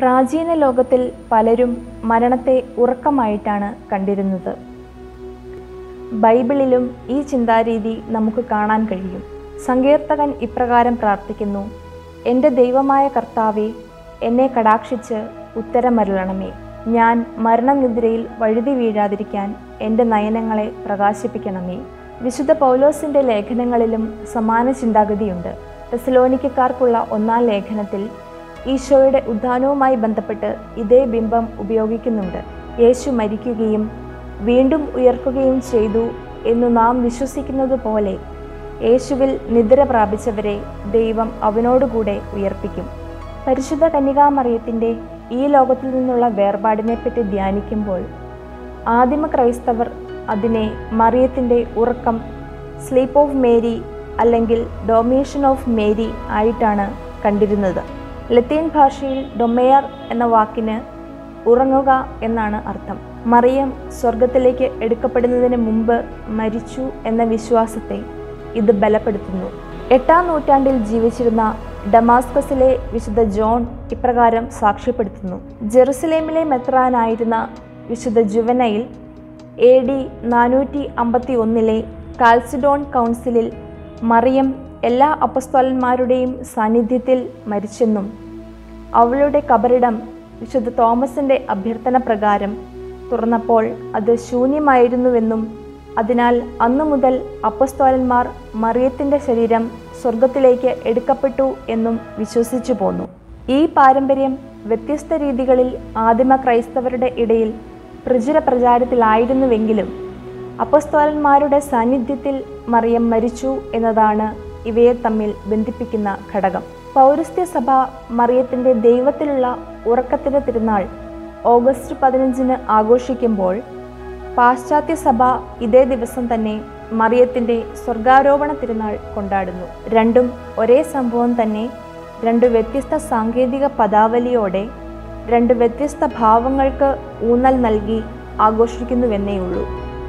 പ്രാചീന ലോകത്തിൽ പലരും മരണത്തെ ഉറക്കമായിട്ടാണ് കണ്ടിരുന്നത്. ബൈബിളിലും ഈ ചിന്താരീതി നമുക്ക് കാണാൻ കഴിയും. സങ്കീർത്തകൻ ഇപ്രകാരം പ്രാർത്ഥിക്കുന്നു: എൻ്റെ ദൈവമായ കർത്താവേ, എന്നെ കടാക്ഷിച്ച് ഉത്തരമരുളണമേ. ഞാൻ മരണനിദ്രയിൽ വഴുതി വീഴാതിരിക്കാൻ എൻ്റെ നയനങ്ങളെ പ്രകാശിപ്പിക്കണമേ. വിശുദ്ധ പൗലോസിൻ്റെ ലേഖനങ്ങളിലും സമാന ചിന്താഗതിയുണ്ട്. തെസലോനിക്കക്കാർക്കുള്ള 1-ാം ലേഖനത്തിൽ ഈശോയുടെ ഉത്ഥാനവുമായി ബന്ധപ്പെട്ട് ഇതേ ബിംബം ഉപയോഗിക്കുന്നുണ്ട്. യേശു മരിക്കുകയും വീണ്ടും ഉയർക്കുകയും ചെയ്തു എന്നു നാം വിശ്വസിക്കുന്നത് പോലെ യേശുവിൽ നിദ്ര പ്രാപിച്ചവരെ ദൈവം അവനോടുകൂടെ ഉയർപ്പിക്കും. പരിശുദ്ധ കന്യകാമറിയത്തിൻ്റെ ഈ ലോകത്തിൽ നിന്നുള്ള വേർപാടിനെപ്പറ്റി ധ്യാനിക്കുമ്പോൾ ആദിമ ക്രൈസ്തവർ അതിനെ മറിയത്തിൻ്റെ ഉറക്കം, സ്ലീപ്പ് ഓഫ് മേരി അല്ലെങ്കിൽ ഡൊമേഷൻ ഓഫ് മേരി ആയിട്ടാണ് കണ്ടിരുന്നത്. ലത്തീൻ ഭാഷയിൽ ഡൊമെയർ എന്ന വാക്കിന് ഉറങ്ങുക എന്നാണ് അർത്ഥം. മറിയം സ്വർഗത്തിലേക്ക് എടുക്കപ്പെടുന്നതിന് മുമ്പ് മരിച്ചു എന്ന വിശ്വാസത്തെ ഇത് ബലപ്പെടുത്തുന്നു. 8-ാം നൂറ്റാണ്ടിൽ ജീവിച്ചിരുന്ന ഡമാസ്കസിലെ വിശുദ്ധ ജോൺ ഇപ്രകാരം സാക്ഷ്യപ്പെടുത്തുന്നു: ജെറുസലേമിലെ മെത്രാനായിരുന്ന വിശുദ്ധ ജുവനൈൽ AD 451 കാൽസിഡോൺ കൗൺസിലിൽ മറിയം എല്ലാ അപ്പസ്തോലന്മാരുടെയും സാന്നിധ്യത്തിൽ മരിച്ചെന്നും അവളുടെ കബറിടം വിശുദ്ധ തോമസിൻ്റെ അഭ്യർത്ഥന പ്രകാരം തുറന്നപ്പോൾ അത് ശൂന്യമായിരുന്നുവെന്നും അതിനാൽ അന്നു മുതൽ അപ്പസ്തോലന്മാർ മറിയത്തിൻ്റെ ശരീരം സ്വർഗത്തിലേക്ക് എടുക്കപ്പെട്ടു എന്നും വിശ്വസിച്ചു പോന്നു. ഈ പാരമ്പര്യം വ്യത്യസ്ത രീതികളിൽ ആദിമ ക്രൈസ്തവരുടെ ഇടയിൽ പ്രചാരത്തിലായിരുന്നുവെങ്കിലും അപ്പസ്തോലന്മാരുടെ സാന്നിധ്യത്തിൽ മറിയം മരിച്ചു എന്നതാണ് ഇവയെ തമ്മിൽ ബന്ധിപ്പിക്കുന്ന ഘടകം. പൗരസ്ത്യ സഭ മറിയത്തിൻ്റെ ദൈവത്തിലുള്ള ഉറക്കത്തിൻ്റെ തിരുനാൾ ഓഗസ്റ്റ് 15 ആഘോഷിക്കുമ്പോൾ പാശ്ചാത്യ സഭ ഇതേ ദിവസം തന്നെ മറിയത്തിൻ്റെ സ്വർഗാരോപണ തിരുനാൾ കൊണ്ടാടുന്നു. രണ്ടും ഒരേ സംഭവം തന്നെ 2 വ്യത്യസ്ത സാങ്കേതിക പദാവലിയോടെ 2 വ്യത്യസ്ത ഭാവങ്ങൾക്ക് ഊന്നൽ നൽകി ആഘോഷിക്കുന്നുവെന്നേയുള്ളൂ.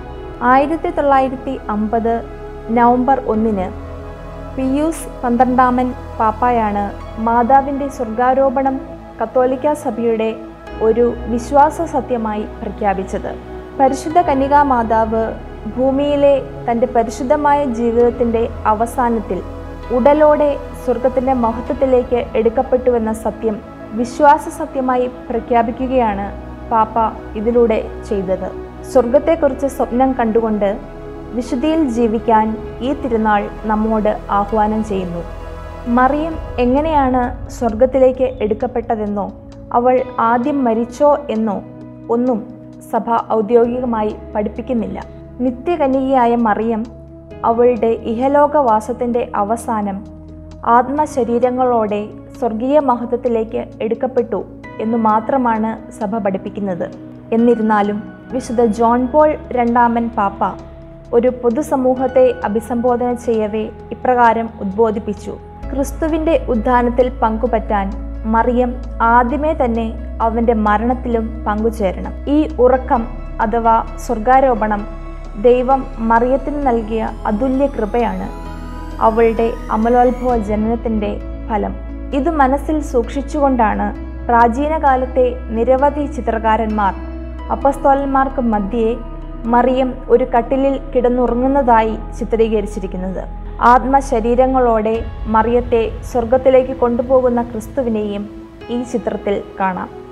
1950 നവംബർ 1 പിയൂസ് 12 പാപ്പായാണ് മാതാവിൻ്റെ സ്വർഗാരോപണം കത്തോലിക്ക സഭയുടെ ഒരു വിശ്വാസ സത്യമായി പ്രഖ്യാപിച്ചത്. പരിശുദ്ധ കന്യകാ മാതാവ് ഭൂമിയിലെ തൻ്റെ പരിശുദ്ധമായ ജീവിതത്തിൻ്റെ അവസാനത്തിൽ ഉടലോടെ സ്വർഗത്തിൻ്റെ മഹത്വത്തിലേക്ക് എടുക്കപ്പെട്ടുവെന്ന സത്യം വിശ്വാസ സത്യമായി പ്രഖ്യാപിക്കുകയാണ് പാപ്പ ഇതിലൂടെ ചെയ്തത്. സ്വർഗത്തെക്കുറിച്ച് സ്വപ്നം കണ്ടുകൊണ്ട് വിശുദ്ധിയിൽ ജീവിക്കാൻ ഈ തിരുനാൾ നമ്മോട് ആഹ്വാനം ചെയ്യുന്നു. മറിയം എങ്ങനെയാണ് സ്വർഗത്തിലേക്ക് എടുക്കപ്പെട്ടതെന്നോ അവൾ ആദ്യം മരിച്ചോ എന്നോ ഒന്നും സഭ ഔദ്യോഗികമായി പഠിപ്പിക്കുന്നില്ല. നിത്യകന്യകയായ മറിയം അവളുടെ ഇഹലോകവാസത്തിൻ്റെ അവസാനം ആത്മശരീരങ്ങളോടെ സ്വർഗീയ മഹത്വത്തിലേക്ക് എടുക്കപ്പെട്ടു എന്നു മാത്രമാണ് സഭ പഠിപ്പിക്കുന്നത്. എന്നിരുന്നാലും വിശുദ്ധ ജോൺ പോൾ 2 പാപ്പ ഒരു പൊതുസമൂഹത്തെ അഭിസംബോധന ചെയ്യവേ ഇപ്രകാരം ഉദ്ബോധിപ്പിച്ചു: ക്രിസ്തുവിൻ്റെ ഉത്ഥാനത്തിൽ പങ്കുപറ്റാൻ മറിയം ആദ്യമേ തന്നെ അവൻ്റെ മരണത്തിലും പങ്കുചേരണം. ഈ ഉറക്കം അഥവാ സ്വർഗാരോപണം ദൈവം മറിയത്തിന് നൽകിയ അതുല്യ കൃപയാണ്, അവളുടെ അമലോത്ഭവ ജനനത്തിൻ്റെ ഫലം. ഇത് മനസ്സിൽ സൂക്ഷിച്ചുകൊണ്ടാണ് പ്രാചീന കാലത്തെ നിരവധി ചിത്രകാരന്മാർ അപ്പസ്തോലന്മാർക്ക് മധ്യേ മറിയം ഒരു കട്ടിലിൽ കിടന്നുറങ്ങുന്നതായി ചിത്രീകരിച്ചിരിക്കുന്നത്. ആത്മശരീരങ്ങളോടെ മറിയത്തെ സ്വർഗത്തിലേക്ക് കൊണ്ടുപോകുന്ന ക്രിസ്തുവിനെയും ഈ ചിത്രത്തിൽ കാണാം.